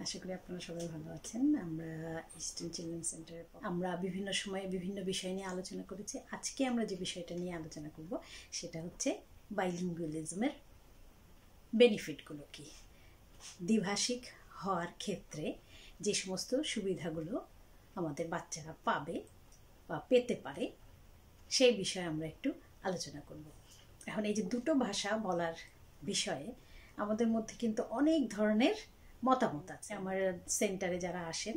আশা করি আপনারা সবাই ভালো আছেন। আমরা ইস্টার্ন চিলড্রেন সেন্টারে আমরা বিভিন্ন সময়ে বিভিন্ন বিষয় নিয়ে আলোচনা করেছি। আজকে আমরা যে বিষয়টা নিয়ে আলোচনা করব সেটা হচ্ছে বাইলিঙ্গুয়ালিজমের বেনিফিটগুলো কি, দ্বিভাষিক হওয়ার ক্ষেত্রে যে সমস্ত সুবিধাগুলো আমাদের বাচ্চারা পাবে বা পেতে পারে সেই বিষয়ে আমরা একটু আলোচনা করব। এখন এই যে দুটো ভাষা বলার বিষয়ে আমাদের মধ্যে কিন্তু অনেক ধরনের মতামত আছে। আমার সেন্টারে যারা আসেন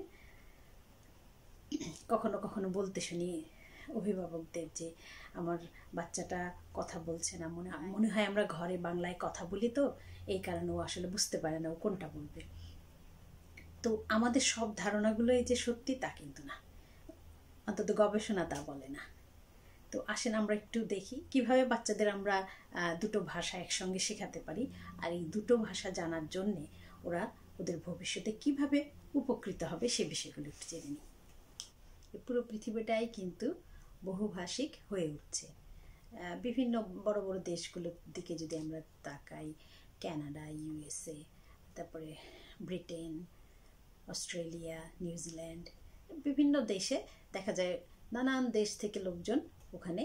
কখনো কখনো বলতে শুনি অভিভাবকদের যে আমার বাচ্চাটা কথা বলছে না, মনে হয় আমরা ঘরে বাংলায় কথা বলি, তো এই কারণে ও আসলে বুঝতে পারে না ও কোনটা বলবে। তো আমাদের সব ধারণাগুলোই যে সত্যি তা কিন্তু না, অন্তত গবেষণা তা বলে না। তো আসেন আমরা একটু দেখি কিভাবে বাচ্চাদের আমরা দুটো ভাষা একসঙ্গে শেখাতে পারি, আর এই দুটো ভাষা জানার জন্যে ওদের ভবিষ্যতে কিভাবে উপকৃত হবে সে বিষয়গুলো একটু জেনে নিই। পুরো পৃথিবীটাই কিন্তু বহুভাষিক হয়ে উঠছে। বিভিন্ন বড় বড় দেশগুলোর দিকে যদি আমরা তাকাই, কানাডা, ইউএসএ, তারপরে ব্রিটেন, অস্ট্রেলিয়া, নিউজিল্যান্ড, বিভিন্ন দেশে দেখা যায় নানান দেশ থেকে লোকজন ওখানে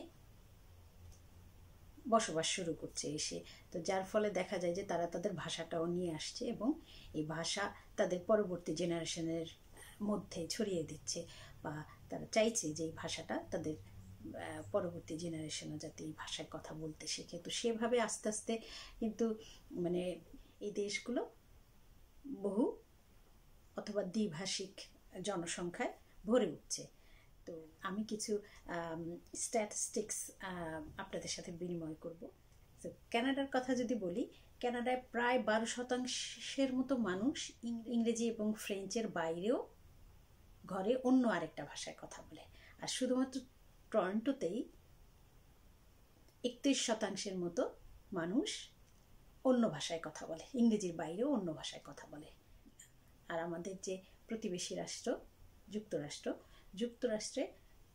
বসবাস শুরু করছে এসে। তো যার ফলে দেখা যায় যে তারা তাদের ভাষাটাও নিয়ে আসছে এবং এই ভাষা তাদের পরবর্তী জেনারেশনের মধ্যে ছড়িয়ে দিচ্ছে, বা তারা চাইছে যে এই ভাষাটা তাদের পরবর্তী জেনারেশনও যাতে এই ভাষায় কথা বলতে শেখে। তো সেভাবে আস্তে আস্তে কিন্তু মানে এই দেশগুলো বহু অথবা দ্বিভাষিক জনসংখ্যায় ভরে উঠছে। তো আমি কিছু স্ট্যাটিস্টিক্স আপনাদের সাথে বিনিময় করব। তো কানাডার কথা যদি বলি, কানাডায় প্রায় 12% মতো মানুষ ইংরেজি এবং ফ্রেঞ্চের বাইরেও ঘরে অন্য আরেকটা ভাষায় কথা বলে। আর শুধুমাত্র টরন্টোতেই 31% মতো মানুষ অন্য ভাষায় কথা বলে, ইংরেজির বাইরেও অন্য ভাষায় কথা বলে। আর আমাদের যে প্রতিবেশী রাষ্ট্র যুক্তরাষ্ট্রে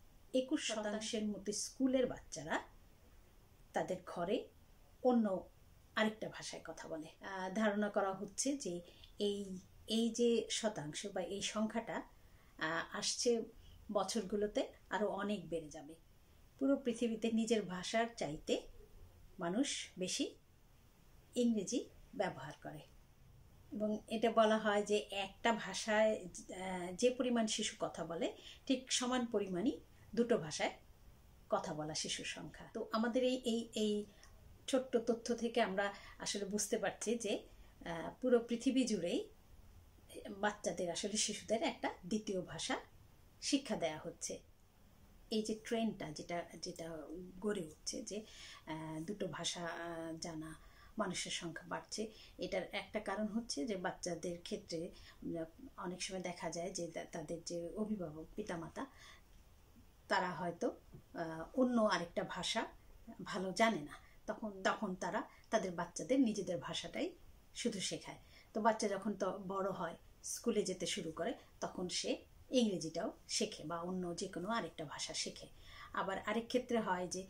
21% মতো স্কুলের বাচ্চারা তাদের ঘরে অন্য আরেকটা ভাষায় কথা বলে। ধারণা করা হচ্ছে যে এই যে শতাংশ বা এই সংখ্যাটা আসছে বছরগুলোতে আরো অনেক বেড়ে যাবে। পুরো পৃথিবীতে নিজের ভাষার চাইতে মানুষ বেশি ইংরেজি ব্যবহার করে, এবং এটা বলা হয় যে একটা ভাষায় যে পরিমাণ শিশু কথা বলে ঠিক সমান পরিমাণই দুটো ভাষায় কথা বলা শিশুর সংখ্যা। তো আমাদের এই ছোট্ট তথ্য থেকে আমরা আসলে বুঝতে পারছি যে পুরো পৃথিবী জুড়েই বাচ্চাদের আসলে শিশুদের একটা দ্বিতীয় ভাষা শিক্ষা দেয়া হচ্ছে। এই যে ট্রেন্ডটা যেটা গড়ে উঠছে যে দুটো ভাষা জানা মানুষের সংখ্যা বাড়ছে, এটার একটা কারণ হচ্ছে যে বাচ্চাদের ক্ষেত্রে অনেক সময় দেখা যায় যে তাদের যে অভিভাবক পিতামাতা তারা হয়তো অন্য আরেকটা ভাষা ভালো জানে না, তখন তারা তাদের বাচ্চাদের নিজেদের ভাষাটাই শুধু শেখায়। তো বাচ্চা যখন তো বড় হয়, স্কুলে যেতে শুরু করে, তখন সে ইংরেজিটাও শেখে বা অন্য যে কোনো আরেকটা ভাষা শেখে। আবার আরেক ক্ষেত্রে হয় যে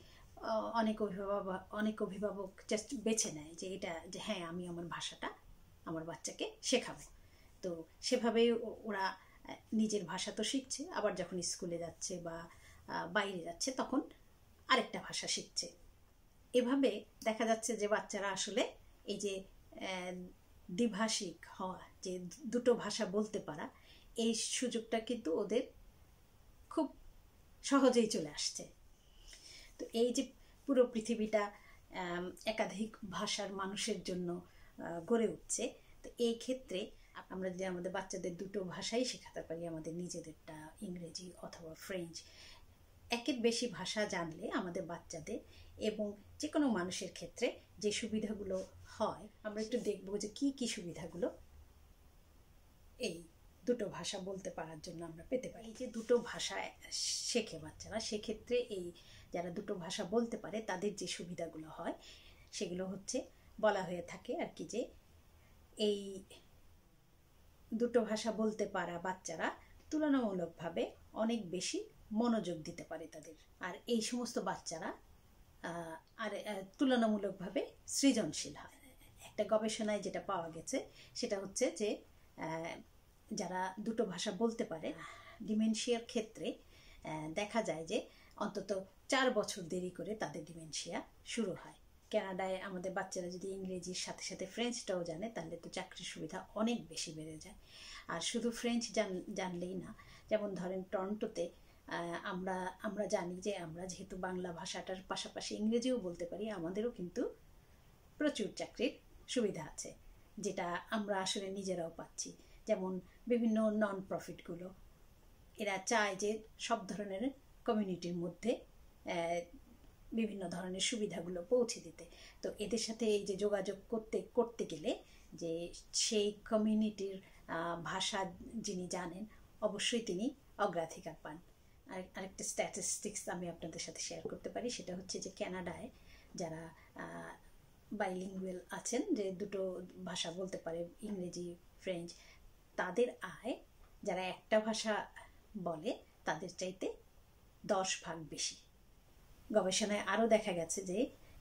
অনেক অভিভাবক জাস্ট বেছে নেয় যে এটা যে হ্যাঁ আমি আমার ভাষাটা আমার বাচ্চাকে শেখাবো। তো সেভাবেই ওরা নিজের ভাষা তো শিখছে, আবার যখন স্কুলে যাচ্ছে বা বাইরে যাচ্ছে তখন আরেকটা ভাষা শিখছে। এভাবে দেখা যাচ্ছে যে বাচ্চারা আসলে এই যে দ্বিভাষিক হওয়া, যে দুটো ভাষা বলতে পারা, এই সুযোগটা কিন্তু ওদের খুব সহজেই চলে আসছে। তো এই যে পুরো পৃথিবীটা একাধিক ভাষার মানুষের জন্য গড়ে উঠছে, তো এই ক্ষেত্রে আমরা যদি আমাদের বাচ্চাদের দুটো ভাষাই শেখাতে পারি, আমাদের নিজেদেরটা ইংরেজি অথবা ফ্রেঞ্চ, একের বেশি ভাষা জানলে আমাদের বাচ্চাদের এবং যে কোনো মানুষের ক্ষেত্রে যে সুবিধাগুলো হয়, আমরা একটু দেখবো যে কি কি সুবিধাগুলো এই দুটো ভাষা বলতে পারার জন্য আমরা পেতে পারি। এই যে দুটো ভাষা শেখে বাচ্চারা, সেক্ষেত্রে এই যারা দুটো ভাষা বলতে পারে তাদের যে সুবিধাগুলো হয় সেগুলো হচ্ছে, বলা হয়ে থাকে আর কি, যে এই দুটো ভাষা বলতে পারা বাচ্চারা তুলনামূলকভাবে অনেক বেশি মনোযোগ দিতে পারে তাদের। আর এই সমস্ত বাচ্চারা তুলনামূলকভাবে সৃজনশীল হয়। একটা গবেষণায় যেটা পাওয়া গেছে সেটা হচ্ছে যে যারা দুটো ভাষা বলতে পারে ডিমেনশিয়ার ক্ষেত্রে দেখা যায় যে অন্তত 4 বছর দেরি করে তাদের ডিমেনশিয়া শুরু হয়। কানাডায় আমাদের বাচ্চারা যদি ইংরেজির সাথে সাথে ফ্রেঞ্চটাও জানে তাহলে তো চাকরির সুবিধা অনেক বেশি বেড়ে যায়। আর শুধু ফ্রেঞ্চ জানলেই না, যেমন ধরেন টরন্টোতে আমরা জানি যে আমরা যেহেতু বাংলা ভাষাটার পাশাপাশি ইংরেজিও বলতে পারি, আমাদেরও কিন্তু প্রচুর চাকরির সুবিধা আছে, যেটা আমরা আসলে নিজেরাও পাচ্ছি। যেমন বিভিন্ন নন প্রফিটগুলো এরা চায় যে সব ধরনের কমিউনিটির মধ্যে বিভিন্ন ধরনের সুবিধাগুলো পৌঁছে দিতে। তো এদের সাথে এই যে যোগাযোগ করতে গেলে যে সেই কমিউনিটির ভাষা যিনি জানেন অবশ্যই তিনি অগ্রাধিকার পান। আরেকটা স্ট্যাটিস্টিক্স আমি আপনাদের সাথে শেয়ার করতে পারি, সেটা হচ্ছে যে কানাডায় যারা বাইলিঙ্গুয়াল আছেন, যে দুটো ভাষা বলতে পারে ইংরেজি ফ্রেঞ্চ, তাদের আয় যারা একটা ভাষা বলে তাদের চাইতে 10 ভাগ বেশি। গবেষণায় আরও দেখা গেছে যে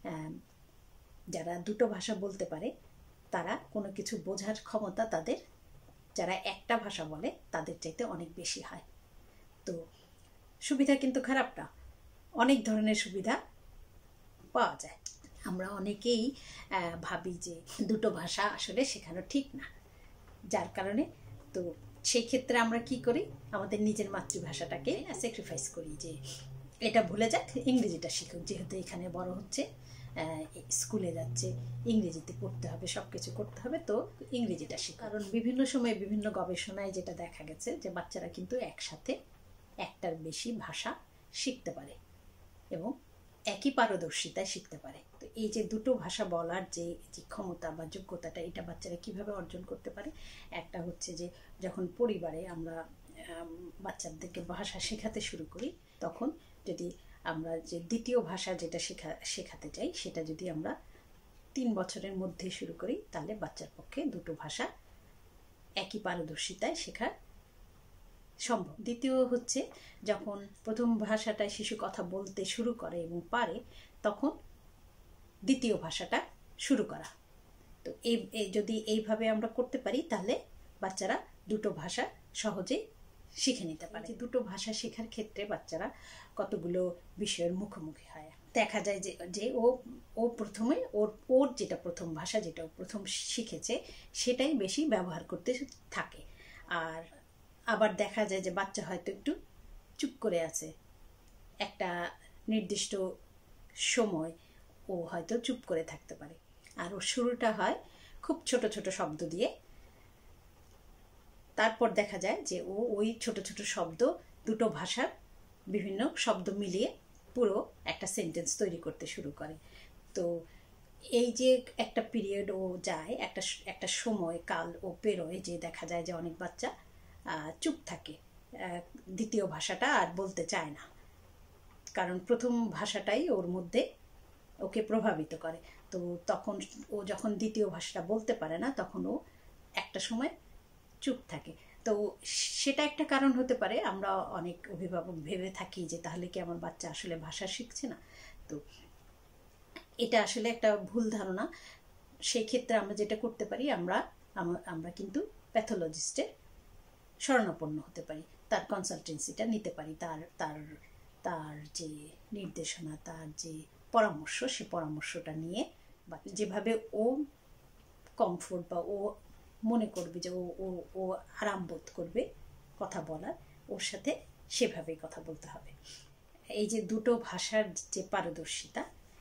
যারা দুটো ভাষা বলতে পারে তারা কোনো কিছু বোঝার ক্ষমতা তাদের যারা একটা ভাষা বলে তাদের চাইতে অনেক বেশি হয়। তো সুবিধা কিন্তু খারাপ না, অনেক ধরনের সুবিধা পাওয়া যায়। আমরা অনেকেই ভাবি যে দুটো ভাষা আসলে শেখানো ঠিক না, যার কারণে তো সেই ক্ষেত্রে আমরা কি করি, আমাদের নিজের মাতৃভাষাটাকে স্যাক্রিফাইস করি, যে এটা ভুলে যাক, ইংরেজিটা শিখুক, যেহেতু এখানে বড় হচ্ছে, স্কুলে যাচ্ছে, ইংরেজিতে পড়তে হবে, সব কিছু করতে হবে, তো ইংরেজিটা শিখ। কারণ বিভিন্ন সময়ে বিভিন্ন গবেষণায় যেটা দেখা গেছে যে বাচ্চারা কিন্তু একসাথে একটার বেশি ভাষা শিখতে পারে এবং একই পারদর্শিতায় শিখতে পারে। তো এই যে দুটো ভাষা বলার যে ক্ষমতা বা যোগ্যতাটা, এটা বাচ্চারা কিভাবে অর্জন করতে পারে, একটা হচ্ছে যে যখন পরিবারে আমরা বাচ্চাদেরকে ভাষা শেখাতে শুরু করি, তখন যদি আমরা যে দ্বিতীয় ভাষা যেটা শেখাতে চাই সেটা যদি আমরা 3 বছরের মধ্যে শুরু করি, তাহলে বাচ্চার পক্ষে দুটো ভাষা একই পারদর্শিতায় শেখা সম্ভব। দ্বিতীয় হচ্ছে যখন প্রথম ভাষাটায় শিশু কথা বলতে শুরু করে এবং পারে, তখন দ্বিতীয় ভাষাটা শুরু করা। তো যদি এইভাবে আমরা করতে পারি তাহলে বাচ্চারা দুটো ভাষা সহজে শিখে নিতে পারে। দুটো ভাষা শেখার ক্ষেত্রে বাচ্চারা কতগুলো বিষয়ের মুখোমুখি হয়। দেখা যায় যে ও প্রথমে ওর যেটা প্রথম ভাষা, যেটা ও প্রথম শিখেছে, সেটাই বেশি ব্যবহার করতে থাকে। আর আবার দেখা যায় যে বাচ্চা হয়তো একটু চুপ করে আছে, একটা নির্দিষ্ট সময় ও হয়তো চুপ করে থাকতে পারে, আর ওর শুরুটা হয় খুব ছোট ছোট শব্দ দিয়ে। তারপর দেখা যায় যে ও ওই ছোট ছোট শব্দ, দুটো ভাষার বিভিন্ন শব্দ মিলিয়ে পুরো একটা সেন্টেন্স তৈরি করতে শুরু করে। তো এই যে একটা পিরিয়ড ও যায়, একটা সময় কাল ও পেরোয়, যে দেখা যায় যে অনেক বাচ্চা চুপ থাকে, দ্বিতীয় ভাষাটা আর বলতে চায় না, কারণ প্রথম ভাষাটাই ওর মধ্যে ওকে প্রভাবিত করে। তো তখন ও যখন দ্বিতীয় ভাষাটা বলতে পারে না, তখন ও একটা সময় চুপ থাকে। তো সেটা একটা কারণ হতে পারে। আমরা অনেক অভিভাবক ভেবে থাকি যে তাহলে কি আমার বাচ্চা আসলে ভাষা শিখছে না। তো এটা আসলে একটা ভুল ধারণা। সেই ক্ষেত্রে আমরা যেটা করতে পারি, আমরা কিন্তু প্যাথোলজিস্টের শরণাপন্ন হতে পারি, তার কনসালটেন্সিটা নিতে পারি, তার যে নির্দেশনা, তার যে পরামর্শ, সে পরামর্শটা নিয়ে বা যেভাবে ও কমফোর্ট বা ও মনে করবে যে ও আরাম বোধ করবে কথা বলার, ওর সাথে সেভাবেই কথা বলতে হবে। এই যে দুটো ভাষার যে পারদর্শিতা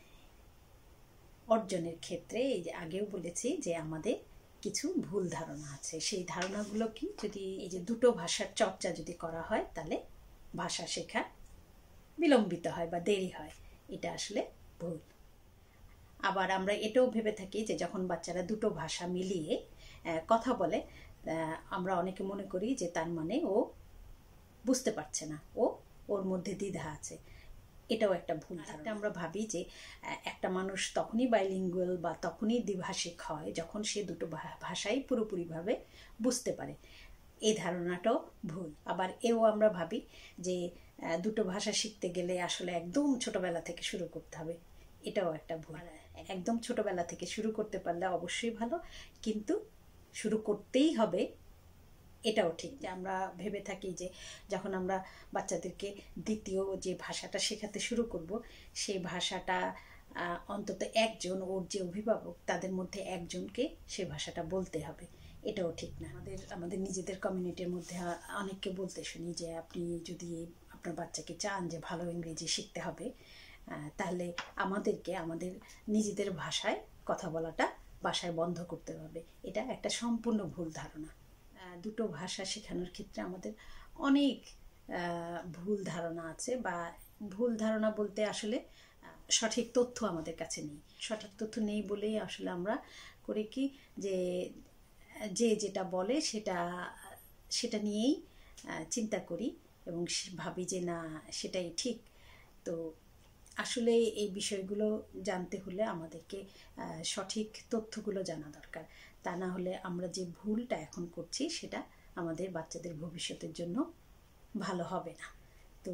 অর্জনের ক্ষেত্রে, এই যে আগেও বলেছি যে আমাদের কিছু ভুল ধারণা আছে। সেই ধারণাগুলো কি, যদি এই যে দুটো ভাষার চর্চা যদি করা হয় তাহলে ভাষা শেখা বিলম্বিত হয় বা দেরি হয়, এটা আসলে ভুল। আবার আমরা এটাও ভেবে থাকি যে যখন বাচ্চারা দুটো ভাষা মিলিয়ে কথা বলে, আমরা অনেকে মনে করি যে তার মানে ও বুঝতে পারছে না, ওর মধ্যে দ্বিধা আছে। এটাও একটা ভুল ধারণা। আমরা ভাবি যে একটা মানুষ তখনই বাইলিঙ্গুয়াল বা তখনই দ্বিভাষিক হয় যখন সে দুটো ভাষাই পুরোপুরিভাবে বুঝতে পারে। এই ধারণাটাও ভুল। আবার আমরা ভাবি যে দুটো ভাষা শিখতে গেলে আসলে একদম ছোটবেলা থেকে শুরু করতে হবে, এটাও একটা ভুল। একদম ছোটবেলা থেকে শুরু করতে পারলে অবশ্যই ভালো, কিন্তু শুরু করতেই হবে এটাও ঠিক যে আমরা ভেবে থাকি যে যখন আমরা বাচ্চাদেরকে দ্বিতীয় যে ভাষাটা শেখাতে শুরু করব, সেই ভাষাটা অন্তত একজন, ওর যে অভিভাবক তাদের মধ্যে একজনকে সেই ভাষাটা বলতে হবে। এটাও ঠিক না। আমাদের নিজেদের কমিউনিটির মধ্যে অনেককে বলতে শুনি যে আপনি যদি আপনার বাচ্চাকে চান যে ভালো ইংরেজি শিখতে হবে, তাহলে আমাদেরকে আমাদের নিজেদের ভাষায় কথা বলাটা বাসায় বন্ধ করতে হবে। এটা একটা সম্পূর্ণ ভুল ধারণা। দুটো ভাষা শেখানোর ক্ষেত্রে আমাদের অনেক ভুল ধারণা আছে, বা ভুল ধারণা বলতে আসলে সঠিক তথ্য আমাদের কাছে নেই। সঠিক তথ্য নেই বলেই আসলে আমরা করি কি যে যেটা বলে সেটা নিয়েই চিন্তা করি এবং ভাবি যে না সেটাই ঠিক। তো আসলে এই বিষয়গুলো জানতে হলে আমাদেরকে সঠিক তথ্যগুলো জানা দরকার। তা না হলে আমরা যে ভুলটা এখন করছি সেটা আমাদের বাচ্চাদের ভবিষ্যতের জন্য ভালো হবে না। তো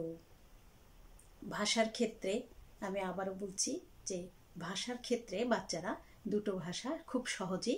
ভাষার ক্ষেত্রে আমি আবারও বলছি যে ভাষার ক্ষেত্রে বাচ্চারা দুটো ভাষা খুব সহজেই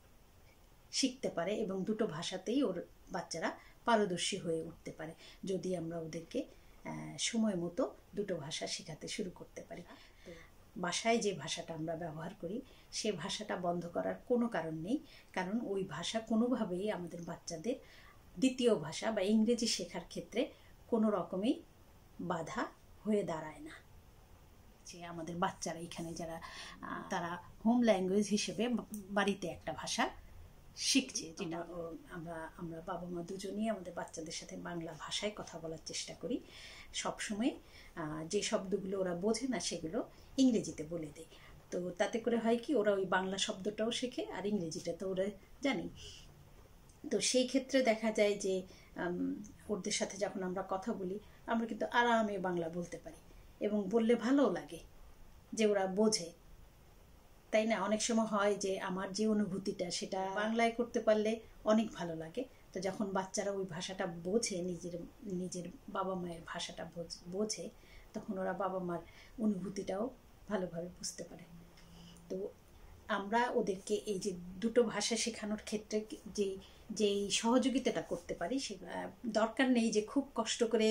শিখতে পারে এবং দুটো ভাষাতেই ওর বাচ্চারা পারদর্শী হয়ে উঠতে পারে যদি আমরা ওদেরকে সময় মতো দুটো ভাষা শেখাতে শুরু করতে পারি। তো বাসায় যে ভাষাটা আমরা ব্যবহার করি সেই ভাষাটা বন্ধ করার কোনো কারণ নেই, কারণ ওই ভাষা কোনোভাবেই আমাদের বাচ্চাদের দ্বিতীয় ভাষা বা ইংরেজি শেখার ক্ষেত্রে কোনো রকমই বাধা হয়ে দাঁড়ায় না। যে আমাদের বাচ্চারা এখানে যারা তারা হোম ল্যাঙ্গুয়েজ হিসেবে বাড়িতে একটা ভাষা শিখছে, যেটা আমরা বাবা মা দুজনেই আমাদের বাচ্চাদের সাথে বাংলা ভাষায় কথা বলার চেষ্টা করি। সবসময় যে শব্দগুলো ওরা বোঝে না সেগুলো ইংরেজিতে বলে দেয়। তো তাতে করে হয় কি, ওরা ওই বাংলা শব্দটাও শেখে আর ইংরেজিটা তো ওরা জানি। তো সেই ক্ষেত্রে দেখা যায় যে ওদের সাথে যখন আমরা কথা বলি আমরা কিন্তু আরামে বাংলা বলতে পারি এবং বললে ভালোও লাগে যে ওরা বোঝে, তাই না? অনেক সময় হয় যে আমার যে অনুভূতিটা সেটা বাংলায় করতে পারলে অনেক ভালো লাগে। তো যখন বাচ্চারা ওই ভাষাটা বোঝে, নিজের বাবা মায়ের ভাষাটা বোঝে, তখন ওরা বাবা মার অনুভূতিটাও ভালোভাবে বুঝতে পারে। তো আমরা ওদেরকে এই যে দুটো ভাষা শেখানোর ক্ষেত্রে যেই সহযোগিতাটা করতে পারি, সে দরকার নেই যে খুব কষ্ট করে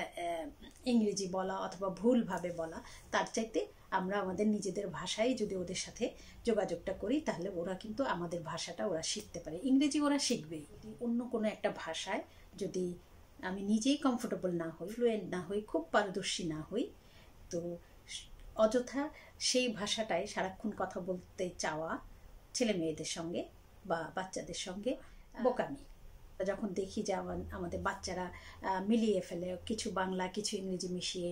ইংরেজি বলা অথবা ভুলভাবে বলা। তার চাইতে আমরা আমাদের নিজেদের ভাষায় যদি ওদের সাথে যোগাযোগটা করি তাহলে ওরা কিন্তু আমাদের ভাষাটা ওরা শিখতে পারে। ইংরেজি ওরা শিখবেই। অন্য কোনো একটা ভাষায় যদি আমি নিজেই কমফোর্টেবল না হই, ফ্লুয়েন্ট না হই, খুব পারদর্শী না হই, তো অযথা সেই ভাষাটায় সারাক্ষণ কথা বলতে চাওয়া ছেলে মেয়েদের সঙ্গে বা বাচ্চাদের সঙ্গে বোকামি। যখন দেখি যে আমাদের বাচ্চারা মিলিয়ে ফেলে কিছু বাংলা কিছু ইংরেজি মিশিয়ে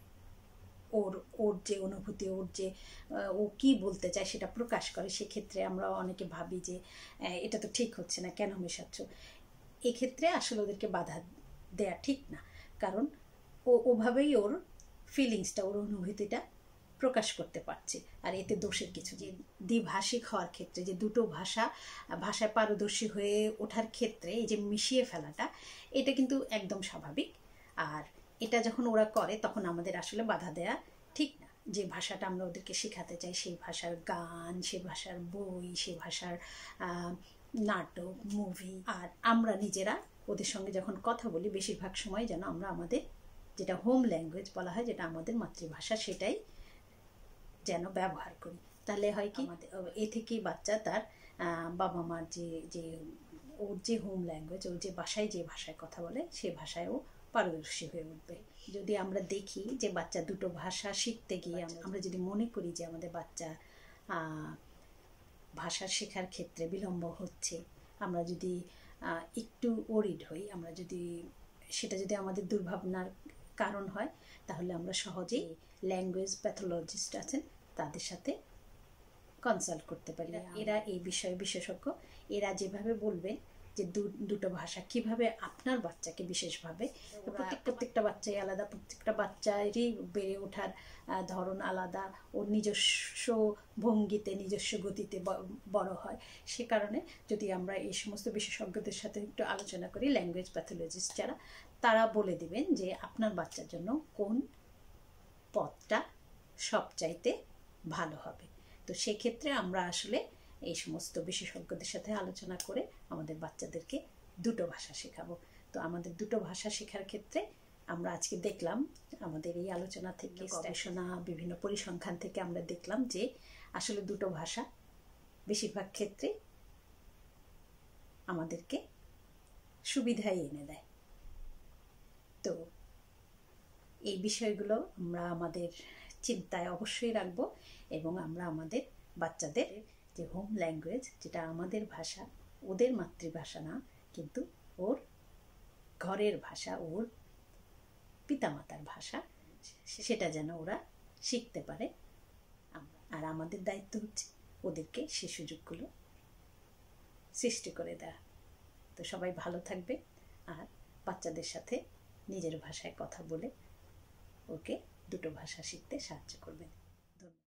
ওর যে অনুভূতি, ওর যে ও কি বলতে চায় সেটা প্রকাশ করে, সেক্ষেত্রে আমরা অনেকে ভাবি যে এটা তো ঠিক হচ্ছে না, কেন মেশাচ্ছ। এক্ষেত্রে আসলে ওদেরকে বাধা দেয়া ঠিক না, কারণ ওভাবেই ওর ফিলিংসটা, ওর অনুভূতিটা প্রকাশ করতে পারছে। আর এতে দোষের কিছু যে দ্বিভাষিক হওয়ার ক্ষেত্রে, যে দুটো ভাষায় পারদর্শী হয়ে ওঠার ক্ষেত্রে এই যে মিশিয়ে ফেলাটা, এটা কিন্তু একদম স্বাভাবিক। আর এটা যখন ওরা করে তখন আমাদের আসলে বাধা দেয়া ঠিক না। যে ভাষাটা আমরা ওদেরকে শেখাতে চাই সেই ভাষার গান, সে ভাষার বই, সে ভাষার নাটক, মুভি, আর আমরা নিজেরা ওদের সঙ্গে যখন কথা বলি বেশিরভাগ সময় যেন আমরা আমাদের যেটা হোম ল্যাঙ্গুয়েজ বলা হয়, যেটা আমাদের মাতৃভাষা, সেটাই যেন ব্যবহার করি। তাহলে হয় কি, এ থেকেই বাচ্চা তার বাবা মার যে ওর যে হোম ল্যাঙ্গুয়েজ, ওর যে ভাষায় কথা বলে সেই ভাষায় ও পারদর্শী হয়ে উঠবে। যদি আমরা দেখি যে বাচ্চা দুটো ভাষা শিখতে গিয়ে আমরা যদি মনে করি যে আমাদের বাচ্চা ভাষা শেখার ক্ষেত্রে বিলম্ব হচ্ছে, আমরা যদি একটু ওরিড হই, আমরা যদি সেটা যদি আমাদের দুর্ভাবনার কারণ হয়, তাহলে আমরা সহজেই ল্যাঙ্গুয়েজ প্যাথোলজিস্ট আছেন তাদের সাথে কনসাল্ট করতে পারি। এরা এই বিষয়ে বিশেষজ্ঞ। এরা যেভাবে বলবেন যে দুটো ভাষা কিভাবে আপনার বাচ্চাকে বিশেষভাবে, প্রত্যেকটা বাচ্চাই আলাদা, প্রত্যেকটা বাচ্চারই বেড়ে ওঠার ধরন আলাদা, ওর নিজস্ব ভঙ্গিতে নিজস্ব গতিতে বড় হয়। সে কারণে যদি আমরা এই সমস্ত বিশেষজ্ঞদের সাথে একটু আলোচনা করি, ল্যাঙ্গুয়েজ প্যাথোলজিস্ট যারা, তারা বলে দিবেন যে আপনার বাচ্চার জন্য কোন পথটা সবচাইতে ভালো হবে। তো সেক্ষেত্রে আমরা আসলে এই সমস্ত বিশেষজ্ঞদের সাথে আলোচনা করে আমাদের বাচ্চাদেরকে দুটো ভাষা শেখাবো। তো আমাদের দুটো ভাষা শেখার ক্ষেত্রে আমরা আজকে দেখলাম, আমাদের এই আলোচনা থেকে, গবেষণা, বিভিন্ন পরিসংখ্যান থেকে আমরা দেখলাম যে আসলে দুটো ভাষা বেশিরভাগ ক্ষেত্রে আমাদেরকে সুবিধাই এনে দেয়। তো এই বিষয়গুলো আমরা আমাদের চিন্তায় অবশ্যই রাখবো, এবং আমরা আমাদের বাচ্চাদের যে হোম ল্যাঙ্গুয়েজ, যেটা আমাদের ভাষা, ওদের মাতৃভাষা না, কিন্তু ওর ঘরের ভাষা, ওর পিতামাতার ভাষা, সেটা যেন ওরা শিখতে পারে। আর আমাদের দায়িত্ব হচ্ছে ওদেরকে সে সুযোগগুলো সৃষ্টি করে দেওয়া। তো সবাই ভালো থাকবে, আর বাচ্চাদের সাথে নিজের ভাষায় কথা বলে ওকে দুটো ভাষা শিখতে সাহায্য করবেন। ধন্যবাদ।